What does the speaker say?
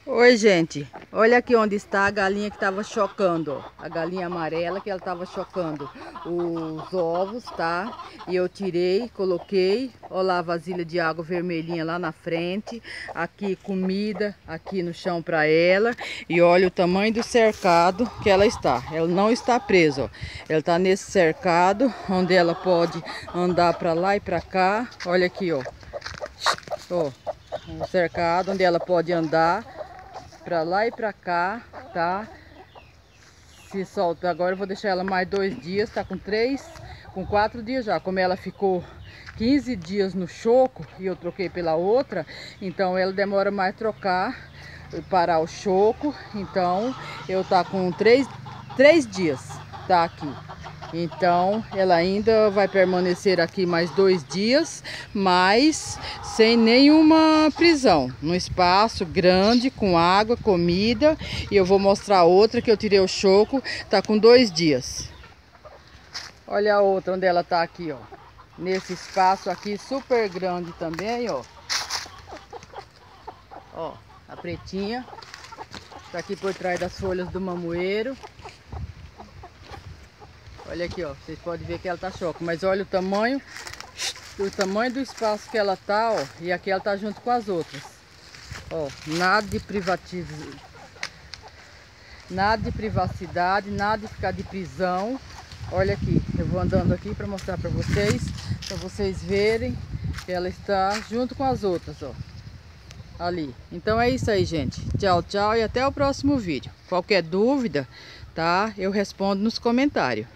Oi, gente. Olha aqui onde está a galinha que estava chocando, ó. A galinha amarela que ela estava chocando os ovos, tá? E eu tirei, coloquei, ó lá a vasilha de água vermelhinha lá na frente. Aqui comida, aqui no chão para ela. E olha o tamanho do cercado que ela está. Ela não está presa, ó. Ela está nesse cercado, onde ela pode andar para lá e para cá. Olha aqui, ó. Ó, um cercado onde ela pode andar pra lá e pra cá, tá? Se solta. Agora eu vou deixar ela mais 2 dias, tá com 4 dias já. Como ela ficou 15 dias no choco e eu troquei pela outra, então ela demora mais trocar, parar o choco. Então eu tá com 3 dias, tá aqui. Então ela ainda vai permanecer aqui mais 2 dias, mas sem nenhuma prisão, num espaço grande, com água, comida. E eu vou mostrar outra que eu tirei o choco, tá com 2 dias. Olha a outra onde ela tá aqui, ó. Nesse espaço aqui super grande também, ó. Ó, a pretinha tá aqui por trás das folhas do mamoeiro. Olha aqui, ó, vocês podem ver que ela tá choque, mas olha o tamanho do espaço que ela tá, ó, e aqui ela tá junto com as outras. Ó, nada de privacidade, nada de ficar de prisão. Olha aqui, eu vou andando aqui para mostrar para vocês verem que ela está junto com as outras, ó, ali. Então é isso aí, gente. Tchau, tchau e até o próximo vídeo. Qualquer dúvida, tá? Eu respondo nos comentários.